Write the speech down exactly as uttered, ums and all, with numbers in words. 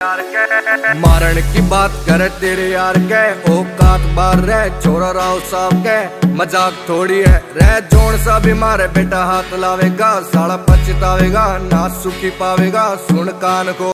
मारन की बात करे तेरे यार के औकात बार रह छोरा राव साहब के मजाक थोड़ी है रह जोन सा भी मारे बेटा हाथ लावेगा साला पछतावेगा ना सुखी पावेगा सुन कान को।